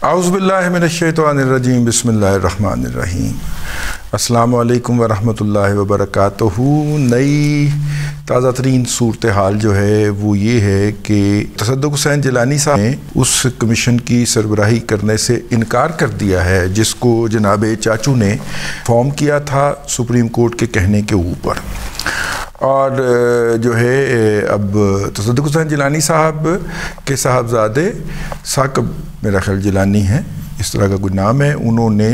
اعوذ باللہ من الشیطان الرجیم بسم اللہ الرحمن الرحیم السلام علیکم ورحمۃ اللہ وبرکاتہ۔ نئی تازہ ترین صورتحال جو ہے وہ یہ ہے کہ تصدق حسین جیلانی صاحب نے اس کمیشن کی سربراہی کرنے سے انکار کر دیا ہے جس کو جناب چاچو نے فارم کیا تھا سپریم کورٹ کے کہنے کے اوپر۔ اور جو ہے اب تصدق حسین جیلانی صاحب کے صاحبزادے ثاقب میرا خیال جیلانی ہیں، اس طرح کا کوئی نام ہے، انہوں نے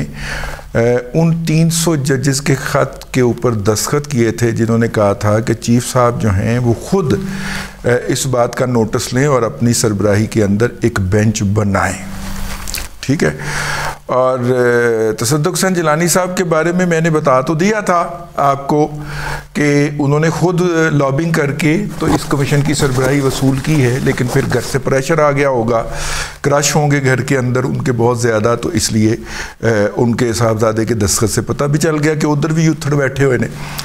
ان 300 ججز کے خط کے اوپر دستخط کیے تھے جنہوں نے کہا تھا کہ چیف صاحب جو ہیں وہ خود اس بات کا نوٹس لیں اور اپنی سربراہی کے اندر ایک بینچ بنائیں، ٹھیک ہے۔ اور تصدق حسین جیلانی صاحب کے بارے میں میں نے بتا تو دیا تھا آپ کو کہ انہوں نے خود لابنگ کر کے تو اس کمیشن کی سربراہی وصول کی ہے، لیکن پھر گھر سے پریشر آ گیا ہوگا، کرش ہوں گے گھر کے اندر ان کے بہت زیادہ، تو اس لیے ان کے صاحبزادے کے دستخط سے پتہ بھی چل گیا کہ ادھر بھی یوتھڑ بیٹھے ہوئے نے۔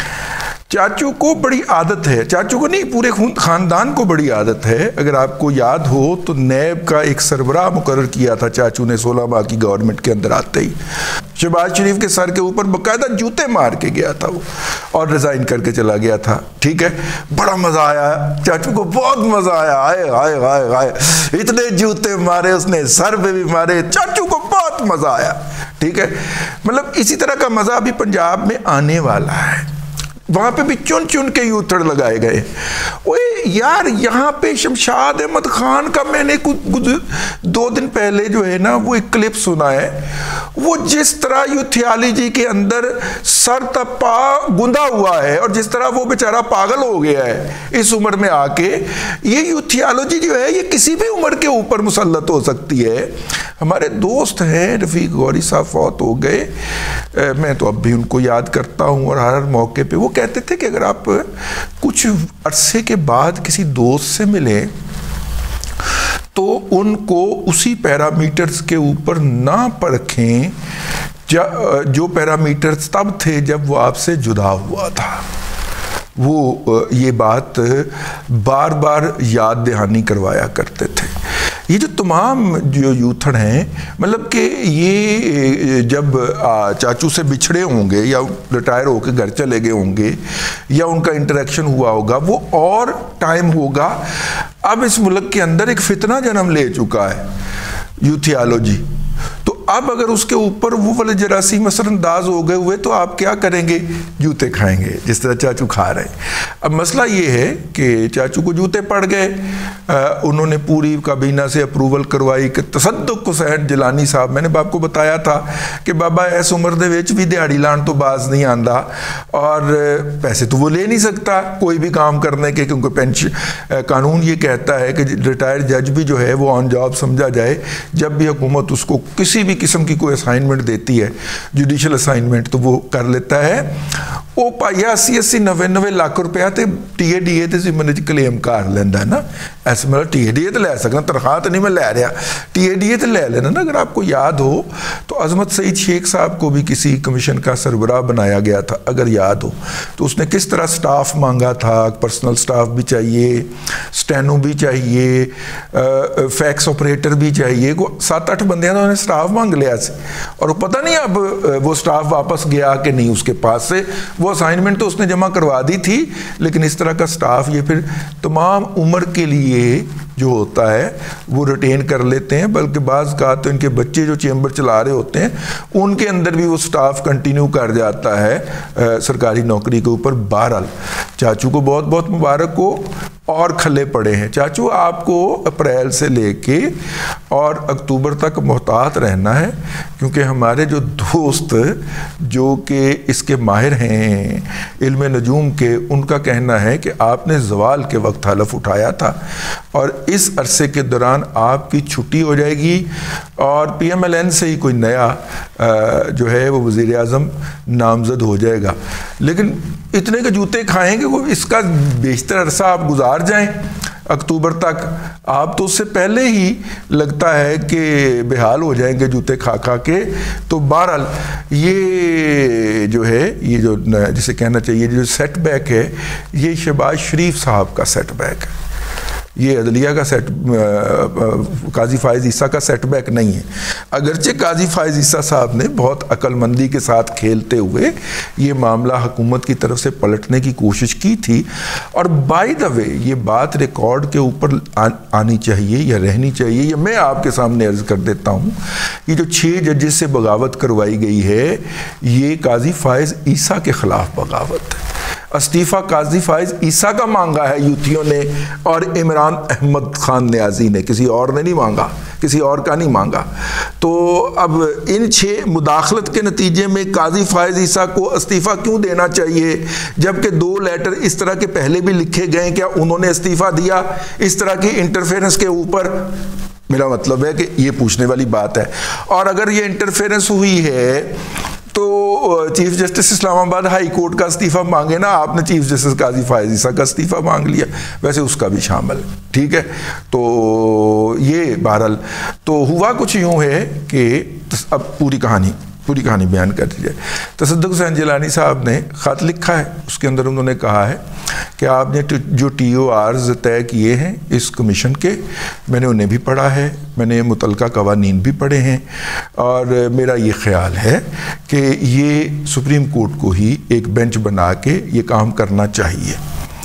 چاچو کو بڑی عادت ہے، چاچو کو نہیں پورے خاندان کو بڑی عادت ہے، اگر آپ کو یاد ہو تو نیب کا ایک سربراہ مقرر کیا تھا چاچو نے 16 ماہ کی گورنمنٹ کے اندر آتے ہی، شہباز شریف کے سر کے اوپر باقاعدہ جوتے مار کے گیا تھا وہ اور ریزائن کر کے چلا گیا تھا، ٹھیک ہے۔ بڑا مزہ آیا چاچو کو، بہت مزہ آیا، آئے آئے آئے آئے اتنے جوتے مارے اس نے، سر پہ بھی مارے، چاچو کو بہت مزہ آیا، ٹھیک ہے۔ مطلب اسی طرح کا مزہ بھی پنجاب میں آنے والا ہے، وہاں پہ بھی چن چن کے یوتھڑ لگائے گئے۔ یار یہاں پہ شمشاد احمد خان کا میں نے 2 دن پہلے جو ہے نا وہ ایک کلپ سنا ہے، وہ جس طرح یوتھیالوجی کے اندر سر تپا گندا ہوا ہے اور جس طرح وہ بیچارہ پاگل ہو گیا ہے اس عمر میں آ کے، یہ یوتھیالوجی جو ہے یہ کسی بھی عمر کے اوپر مسلط ہو سکتی ہے۔ ہمارے دوست ہیں رفیق غوری صاحب فوت ہو گئے، میں تو اب بھی ان کو یاد کرتا ہوں اور ہر موقع پہ وہ کہتے تھے کہ اگر آپ کچھ عرصے کے بعد کسی دوست سے ملیں تو ان کو اسی پیرامیٹرز کے اوپر نہ پرکھیں جو پیرامیٹرز تب تھے جب وہ آپ سے جدا ہوا تھا۔ وہ یہ بات بار بار یاد دہانی کروایا کرتے تھے۔ یہ جو تمام جو یوتھڑ ہیں، مطلب کہ یہ جب چاچو سے بچھڑے ہوں گے یا ریٹائر ہو کے گھر چلے گئے ہوں گے یا ان کا انٹریکشن ہوا ہوگا، وہ اور ٹائم ہوگا۔ اب اس ملک کے اندر ایک فتنہ جنم لے چکا ہے یوتھیالوجی، تو اب اگر اس کے اوپر وہ والے جراثیم اثر انداز ہو گئے ہوئے تو آپ کیا کریں گے؟ جوتے کھائیں گے جس طرح چاچو کھا رہے ہیں۔ اب مسئلہ یہ ہے کہ چاچو کو جوتے پڑ گئے، انہوں نے پوری کابینہ سے اپروول کروائی کہ تصدق حسین جیلانی صاحب، میں نے آپ کو بتایا تھا کہ بابا ایس عمر دے وچ بھی دیہڑی لان تو باز نہیں آندا اور پیسے تو وہ لے نہیں سکتا کوئی بھی کام کرنے کے، کیونکہ پینشن قانون یہ کہتا ہے کہ ریٹائر جج بھی جو ہے وہ آن جاب سمجھا جائے جب بھی حکومت اس کو کسی بھی قسم کی کوئی اسائنمنٹ دیتی ہے، جوڈیشل اسائنمنٹ، تو وہ کر لیتا ہے۔ وہ پایا 80-90 لاکھ روپیہ تے ٹی اے ڈی اے تے ذمہ کلیم کر لینا ہے نا، ایسے مطلب ٹی اے ڈی اے تے لے سکنا، تنخواہ تو نہیں میں لے رہا، ٹی اے ڈی اے تے لے لینا نا۔ اگر آپ کو یاد ہو تو عظمت سعید شیخ صاحب کو بھی کسی کمیشن کا سربراہ بنایا گیا تھا، اگر یاد ہو تو اس نے کس طرح سٹاف مانگا تھا، پرسنل سٹاف بھی چاہیے، سٹینو بھی چاہیے، فیکس آپریٹر بھی چاہیے، 7-8 بندیاں انہوں نے سٹاف مانگ لیا سے، اور پتہ نہیں اب وہ سٹاف واپس گیا کہ نہیں اس کے پاس سے، وہ اسائنمنٹ تو اس نے جمع کروا دی تھی، لیکن اس طرح کا سٹاف یہ پھر تمام عمر کے لیے جو ہوتا ہے وہ ریٹین کر لیتے ہیں، بلکہ بعض کا تو ان کے بچے جو چیمبر چلا رہے ہوتے ہیں ان کے اندر بھی وہ سٹاف کنٹینیو کر جاتا ہے سرکاری نوکری کے اوپر۔ بہرحال چاچو کو بہت بہت مبارک ہو، اور کھلے پڑے ہیں چاچو، آپ کو اپریل سے لے کے اور اکتوبر تک محتاط رہنا ہے، کیونکہ ہمارے جو دوست جو کہ اس کے ماہر ہیں علم نجوم کے، ان کا کہنا ہے کہ آپ نے زوال کے وقت حلف اٹھایا تھا اور اس عرصے کے دوران آپ کی چھٹی ہو جائے گی اور پی ایم ایل این سے ہی کوئی نیا جو ہے وہ وزیر اعظم نامزد ہو جائے گا، لیکن اتنے کے جوتے کھائیں گے وہ اس کا بیشتر عرصہ آپ گزار جائیں اکتوبر تک، آپ تو اس سے پہلے ہی لگتا ہے کہ بحال ہو جائیں گے جوتے کھا کھا کے۔ تو بہرحال یہ جو ہے، یہ جو جسے کہنا چاہیے جو سیٹ بیک ہے، یہ شہباز شریف صاحب کا سیٹ بیک ہے۔ یہ عدلیہ کا قاضی فائز عیسیٰ کا سیٹ بیک نہیں ہے، اگرچہ قاضی فائز عیسیٰ صاحب نے بہت عقل مندی کے ساتھ کھیلتے ہوئے یہ معاملہ حکومت کی طرف سے پلٹنے کی کوشش کی تھی، اور بائی دا وے یہ بات ریکارڈ کے اوپر آنی چاہیے یا رہنی چاہیے، یا میں آپ کے سامنے عرض کر دیتا ہوں، یہ جو 6 ججز سے بغاوت کروائی گئی ہے یہ قاضی فائز عیسیٰ کے خلاف بغاوت ہے۔ استعفیٰ قاضی فائز عیسیٰ کا مانگا ہے یوتھیوں نے اور عمران احمد خان نیازی نے، کسی اور نے نہیں مانگا، کسی اور کا نہیں مانگا۔ تو اب ان 6 مداخلت کے نتیجے میں قاضی فائز عیسیٰ کو استعفیٰ کیوں دینا چاہیے، جبکہ 2 لیٹر اس طرح کے پہلے بھی لکھے گئے، کیا انہوں نے استعفیٰ دیا اس طرح کی انٹرفیرنس کے اوپر؟ میرا مطلب ہے کہ یہ پوچھنے والی بات ہے، اور اگر یہ انٹرفیرنس ہوئی ہے تو چیف جسٹس اسلام آباد ہائی کورٹ کا استعفیٰ مانگے نا، آپ نے چیف جسٹس قاضی فائز عیسیٰ کا استعفیٰ مانگ لیا، ویسے اس کا بھی شامل، ٹھیک ہے۔ تو یہ بہرحال تو ہوا کچھ یوں ہے کہ اب پوری کہانی بیان کر دی جائے۔ تصدق حسین جیلانی صاحب نے خط لکھا ہے، اس کے اندر انہوں نے کہا ہے کہ آپ نے جو TORs طے کیے ہیں اس کمیشن کے، میں نے انہیں بھی پڑھا ہے، میں نے متعلقہ قوانین بھی پڑھے ہیں، اور میرا یہ خیال ہے کہ یہ سپریم کورٹ کو ہی ایک بینچ بنا کے یہ کام کرنا چاہیے،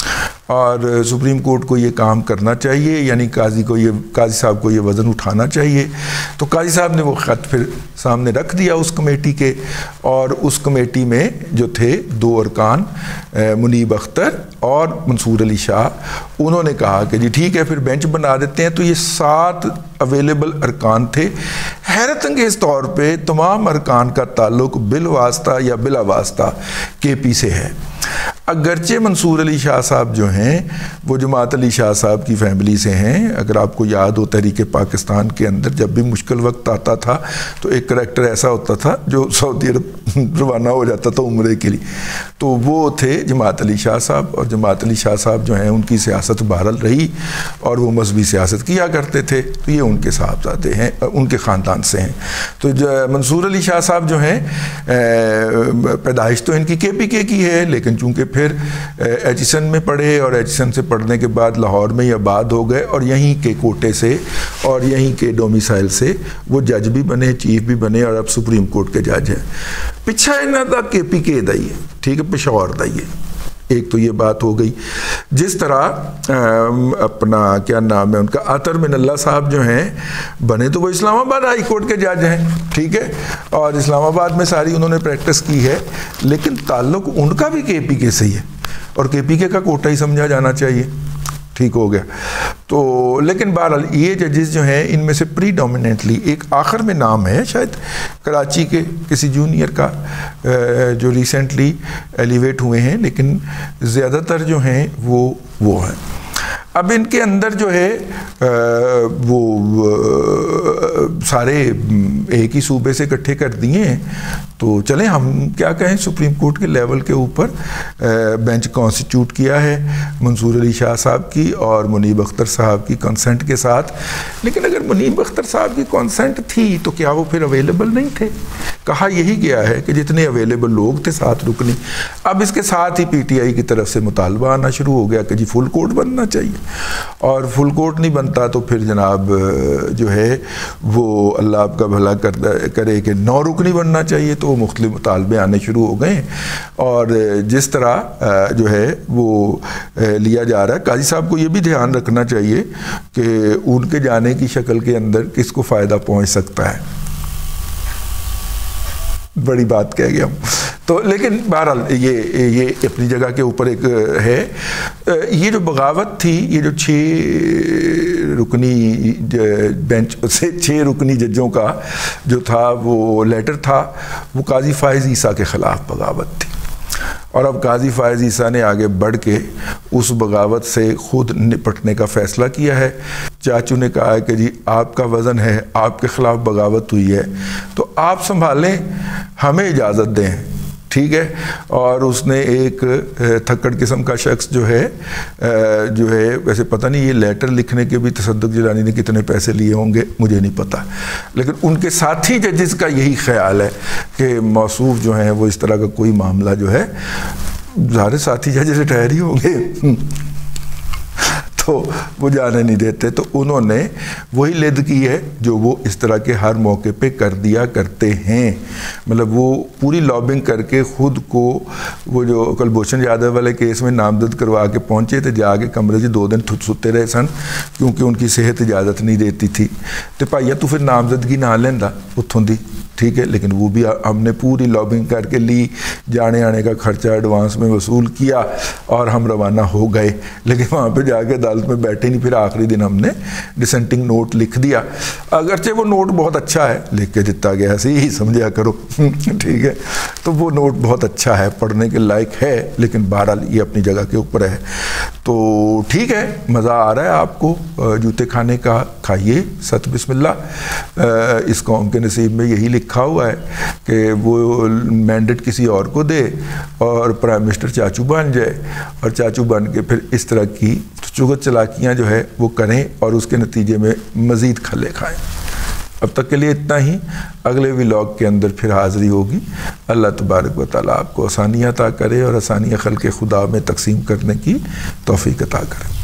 اور سپریم کورٹ کو یہ کام کرنا چاہیے، یعنی قاضی صاحب کو یہ وزن اٹھانا چاہیے۔ تو قاضی صاحب نے وہ خط پھر سامنے رکھ دیا اس کمیٹی کے، اور اس کمیٹی میں جو تھے 2 ارکان منیب اختر اور منصور علی شاہ، انہوں نے کہا کہ جی ٹھیک ہے پھر بینچ بنا دیتے ہیں۔ تو یہ 7 اویلیبل ارکان تھے۔ حیرت انگیز طور پہ تمام ارکان کا تعلق بالواسطہ یا بلا واسطہ KP سے ہے، اگرچہ منصور علی شاہ صاحب جو ہیں وہ جماعت علی شاہ صاحب کی فیملی سے ہیں۔ اگر آپ کو یاد ہو تحریک پاکستان کے اندر جب بھی مشکل وقت آتا تھا تو ایک کریکٹر ایسا ہوتا تھا جو سعودی عرب روانہ ہو جاتا تھا عمرے کے لیے، تو وہ تھے جماعت علی شاہ صاحب، اور جماعت علی شاہ صاحب جو ہیں ان کی سیاست بہرحال رہی اور وہ مذہبی سیاست کیا کرتے تھے، تو یہ ان کے صاحبزادے ہیں، ان کے خاندان سے ہیں۔ تو منصور علی شاہ صاحب جو ہیں پیدائش تو ان کی KPK کی ہے، لیکن چونکہ پھر ایچسن میں پڑھے اور ایچسن سے پڑھنے کے بعد لاہور میں ہی آباد ہو گئے، اور یہیں کے کوٹے سے اور یہیں کے ڈومیسائل سے وہ جج بھی بنے، چیف بھی بنے، اور اب سپریم کورٹ کے جج ہیں۔ پچھا انہاں دا KPK دا ہی ہے، ٹھیک ہے، پشاور دا ہی ہے۔ ایک تو یہ بات ہو گئی۔ جس طرح اپنا کیا نام ہے ان کا، عطر من اللہ صاحب جو ہیں بنے تو وہ اسلام آباد ہائی کورٹ کے جج ہیں، ٹھیک ہے، اور اسلام آباد میں ساری انہوں نے پریکٹس کی ہے، لیکن تعلق ان کا بھی KPK سے ہی ہے، اور KPK کا کوٹا ہی سمجھا جانا چاہیے، ٹھیک ہو گیا۔ تو لیکن بہرحال یہ ججز جو ہیں ان میں سے پری ڈومیننٹلی ایک آخر میں نام ہے شاید کراچی کے کسی جونیئر کا جو ریسنٹلی ایلیویٹ ہوئے ہیں، لیکن زیادہ تر جو ہیں وہ ہیں۔ اب ان کے اندر جو ہے وہ سارے ایک ہی صوبے سے اکٹھے کر دیے ہیں، تو چلیں ہم کیا کہیں، سپریم کورٹ کے لیول کے اوپر بینچ کانسٹیٹیوٹ کیا ہے منصور علی شاہ صاحب کی اور منیب اختر صاحب کی کنسنٹ کے ساتھ۔ لیکن اگر منیب اختر صاحب کی کنسنٹ تھی تو کیا وہ پھر اویلیبل نہیں تھے؟ کہا یہی گیا ہے کہ جتنے اویلیبل لوگ تھے 7 رکنی۔ اب اس کے ساتھ ہی PTI کی طرف سے مطالبہ آنا شروع ہو گیا کہ جی فل کورٹ بننا چاہیے، اور فل کورٹ نہیں بنتا تو پھر جناب جو ہے وہ اللہ آپ کا بھلا کرے کہ 9 رکنی بننا چاہیے۔ تو وہ مختلف مطالبے آنے شروع ہو گئے، اور جس طرح جو ہے وہ لیا جا رہا ہے، قاضی صاحب کو یہ بھی دھیان رکھنا چاہیے کہ ان کے جانے کی شکل کے اندر کس کو فائدہ پہنچ سکتا ہے۔ بڑی بات کہہ گیا ہوں تو، لیکن بہرحال یہ اپنی جگہ کے اوپر ایک ہے۔ یہ جو بغاوت تھی، یہ جو 6 رکنی بینچ سے 6 رکنی ججوں کا جو تھا وہ لیٹر تھا، وہ قاضی فائز عیسیٰ کے خلاف بغاوت تھی، اور اب قاضی فائز عیسیٰ نے آگے بڑھ کے اس بغاوت سے خود نپٹنے کا فیصلہ کیا ہے۔ چاچو نے کہا ہے کہ جی آپ کا وزن ہے، آپ کے خلاف بغاوت ہوئی ہے تو آپ سنبھالیں، ہمیں اجازت دیں، ٹھیک ہے۔ اور اس نے ایک تھکڑ قسم کا شخص جو ہے ویسے پتہ نہیں یہ لیٹر لکھنے کے بھی تصدق جیلانی نے کتنے پیسے لیے ہوں گے مجھے نہیں پتہ، لیکن ان کے ساتھی ججز کا یہی خیال ہے کہ موصوف جو ہیں وہ اس طرح کا کوئی معاملہ جو ہے، ظاہر ساتھی جج ریٹائر ہی ہوں گے تو وہ جانے نہیں دیتے. تو انہوں نے وہی لد کی ہے جو وہ اس طرح کے ہر موقع پہ کر دیا کرتے ہیں. مطلب وہ پوری لابنگ کر کے خود کو وہ جو کلبھوشن یادو والے کیس میں نامزد کروا کے پہنچے تھے, جا کے کمرے 2 دن ستے رہے سن کیونکہ ان کی صحت اجازت نہیں دیتی تھی. تو بھائیا تو پھر نامزدگی نہ لینا اتھوں دی, ٹھیک ہے, لیکن وہ بھی ہم نے پوری لابنگ کر کے لی, جانے آنے کا خرچہ ایڈوانس میں وصول کیا اور ہم روانہ ہو گئے. لیکن وہاں پہ جا کے عدالت میں بیٹھے نہیں, پھر آخری دن ہم نے ڈسینٹنگ نوٹ لکھ دیا. اگرچہ وہ نوٹ بہت اچھا ہے, لکھ کے دتا گیا سی ہی سمجھا کرو, ٹھیک ہے. تو وہ نوٹ بہت اچھا ہے, پڑھنے کے لائق ہے, لیکن بہرحال یہ اپنی جگہ کے اوپر ہے. تو ٹھیک ہے, مزہ آ رہا ہے آپ کو جوتے کھانے کا, کھائیے, ست بسم اللہ. اس قوم کے نصیب میں یہی لکھا ہوا ہے کہ وہ مینڈیٹ کسی اور کو دے اور پرائم منسٹر چاچو بن جائے, اور چاچو بن کے پھر اس طرح کی چغت چلاکیاں جو ہے وہ کریں اور اس کے نتیجے میں مزید کھلے کھائیں. اب تک کے لیے اتنا ہی. اگلے ولاگ کے اندر پھر حاضری ہوگی. اللہ تبارک و تعالیٰ آپ کو آسانیاں عطا کرے اور آسانیاں خلق خدا میں تقسیم کرنے کی توفیق عطا کرے.